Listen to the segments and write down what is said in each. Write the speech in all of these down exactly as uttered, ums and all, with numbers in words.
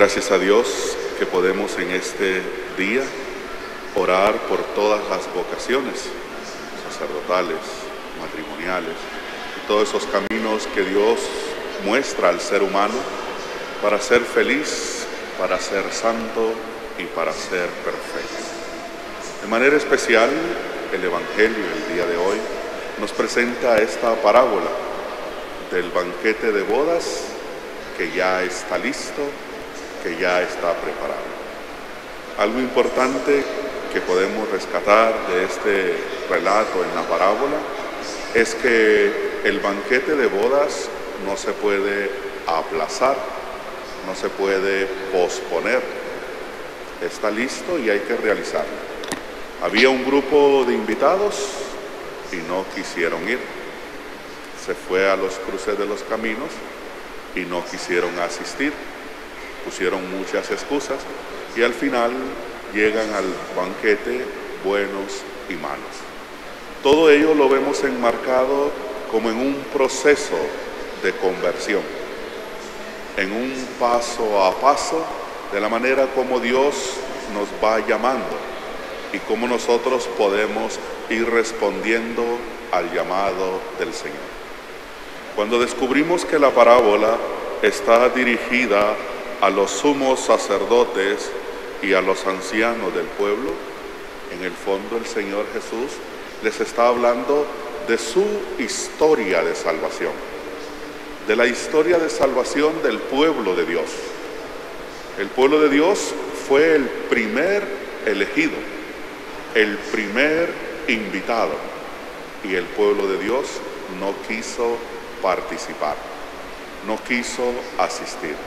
Gracias a Dios que podemos en este día orar por todas las vocaciones sacerdotales, matrimoniales, y todos esos caminos que Dios muestra al ser humano para ser feliz, para ser santo y para ser perfecto. De manera especial, el Evangelio el día de hoy nos presenta esta parábola del banquete de bodas que ya está listo, que ya está preparado. Algo importante que podemos rescatar de este relato en la parábola es que el banquete de bodas no se puede aplazar, no se puede posponer. Está listo y hay que realizarlo. Había un grupo de invitados y no quisieron ir. Se fue a los cruces de los caminos y no quisieron asistir. Pusieron muchas excusas y al final llegan al banquete buenos y malos. Todo ello lo vemos enmarcado como en un proceso de conversión, en un paso a paso de la manera como Dios nos va llamando y cómo nosotros podemos ir respondiendo al llamado del Señor. Cuando descubrimos que la parábola está dirigida a los sumos sacerdotes y a los ancianos del pueblo, en el fondo el Señor Jesús les está hablando de su historia de salvación, de la historia de salvación del pueblo de Dios. El pueblo de Dios fue el primer elegido, el primer invitado, y el pueblo de Dios no quiso participar, no quiso asistir.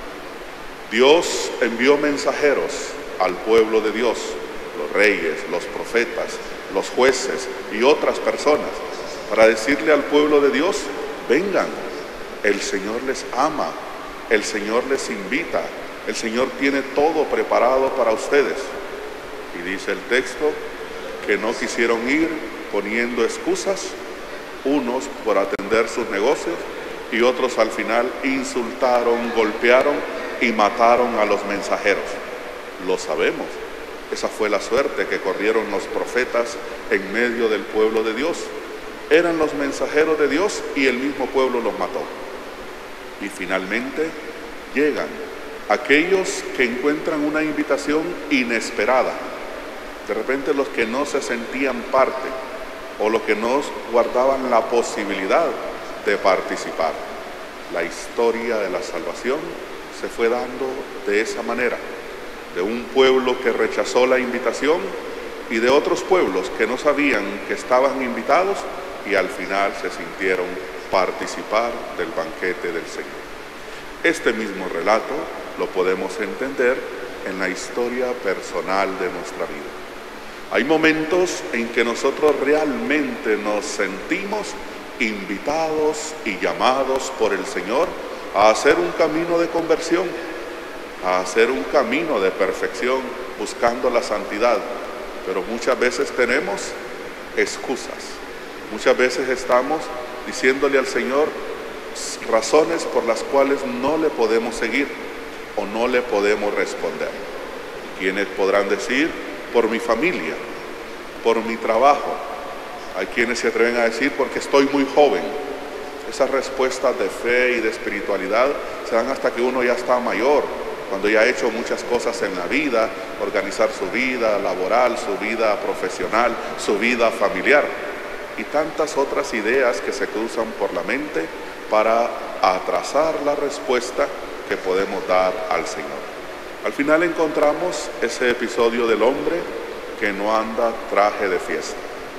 Dios envió mensajeros al pueblo de Dios, los reyes, los profetas, los jueces y otras personas, para decirle al pueblo de Dios: vengan, el Señor les ama, el Señor les invita, el Señor tiene todo preparado para ustedes. Y dice el texto que no quisieron ir poniendo excusas, unos por atender sus negocios y otros al final insultaron, golpearon y mataron a los mensajeros. Lo sabemos, esa fue la suerte que corrieron los profetas en medio del pueblo de Dios. Eran los mensajeros de Dios y el mismo pueblo los mató. Y finalmente llegan aquellos que encuentran una invitación inesperada. De repente los que no se sentían parte o los que no guardaban la posibilidad de participar. La historia de la salvación se fue dando de esa manera, de un pueblo que rechazó la invitación y de otros pueblos que no sabían que estaban invitados y al final se sintieron participar del banquete del Señor. Este mismo relato lo podemos entender en la historia personal de nuestra vida. Hay momentos en que nosotros realmente nos sentimos invitados y llamados por el Señor a hacer un camino de conversión, a hacer un camino de perfección, buscando la santidad. Pero muchas veces tenemos excusas. Muchas veces estamos diciéndole al Señor razones por las cuales no le podemos seguir o no le podemos responder. Quienes podrán decir: por mi familia, por mi trabajo. Hay quienes se atreven a decir: porque estoy muy joven. Esas respuestas de fe y de espiritualidad se dan hasta que uno ya está mayor, cuando ya ha hecho muchas cosas en la vida, organizar su vida laboral, su vida profesional, su vida familiar, y tantas otras ideas que se cruzan por la mente para atrasar la respuesta que podemos dar al Señor. Al final encontramos ese episodio del hombre que no anda traje de fiesta.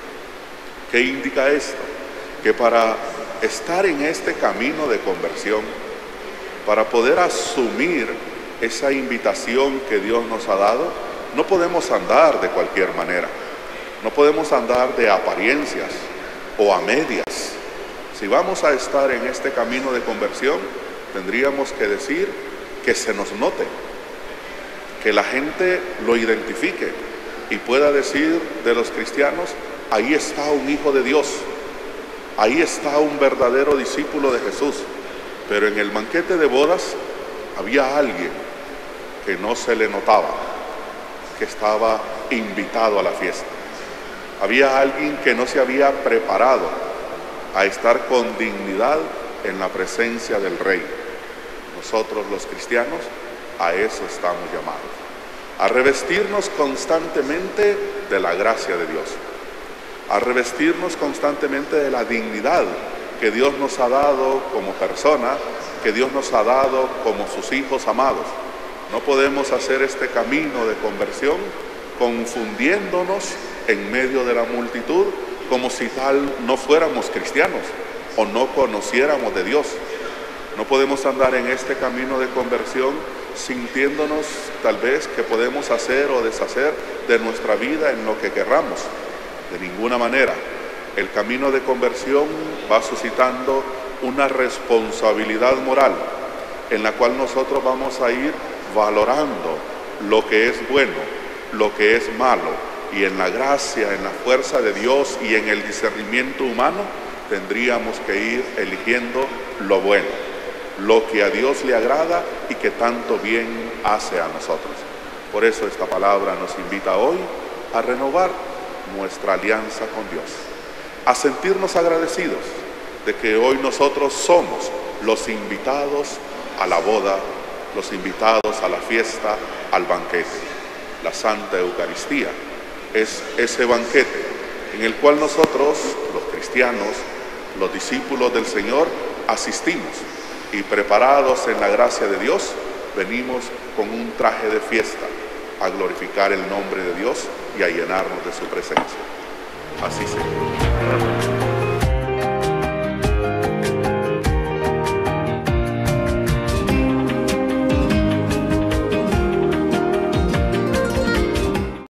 ¿Qué indica esto? Que para estar en este camino de conversión, para poder asumir esa invitación que Dios nos ha dado, no podemos andar de cualquier manera, no podemos andar de apariencias o a medias. Si vamos a estar en este camino de conversión, tendríamos que decir que se nos note, que la gente lo identifique y pueda decir de los cristianos: ahí está un hijo de Dios, ahí está un verdadero discípulo de Jesús. Pero en el banquete de bodas había alguien que no se le notaba que estaba invitado a la fiesta. Había alguien que no se había preparado a estar con dignidad en la presencia del Rey. Nosotros los cristianos a eso estamos llamados, a revestirnos constantemente de la gracia de Dios, a revestirnos constantemente de la dignidad que Dios nos ha dado como persona, que Dios nos ha dado como sus hijos amados. No podemos hacer este camino de conversión confundiéndonos en medio de la multitud como si tal no fuéramos cristianos o no conociéramos de Dios. No podemos andar en este camino de conversión sintiéndonos tal vez que podemos hacer o deshacer de nuestra vida en lo que querramos. De ninguna manera. El camino de conversión va suscitando una responsabilidad moral en la cual nosotros vamos a ir valorando lo que es bueno, lo que es malo, y en la gracia, en la fuerza de Dios y en el discernimiento humano tendríamos que ir eligiendo lo bueno, lo que a Dios le agrada y que tanto bien hace a nosotros. Por eso esta palabra nos invita hoy a renovar nuestra alianza con Dios, a sentirnos agradecidos de que hoy nosotros somos los invitados a la boda, los invitados a la fiesta, al banquete. La Santa Eucaristía es ese banquete en el cual nosotros, los cristianos, los discípulos del Señor, asistimos y preparados en la gracia de Dios, venimos con un traje de fiesta a glorificar el nombre de Dios y a llenarnos de su presencia. Así sea.